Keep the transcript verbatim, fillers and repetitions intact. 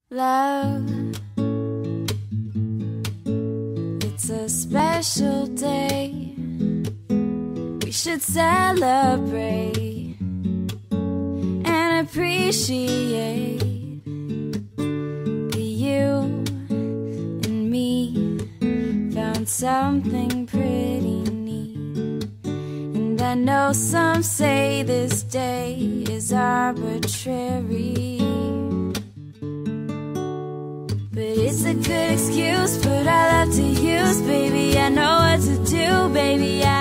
Love, it's a special day. We should celebrate and appreciate that you and me found something pretty neat. And I know some say this day is arbitrary, but it's a good excuse, put our love to use, baby. I know what to do, baby. I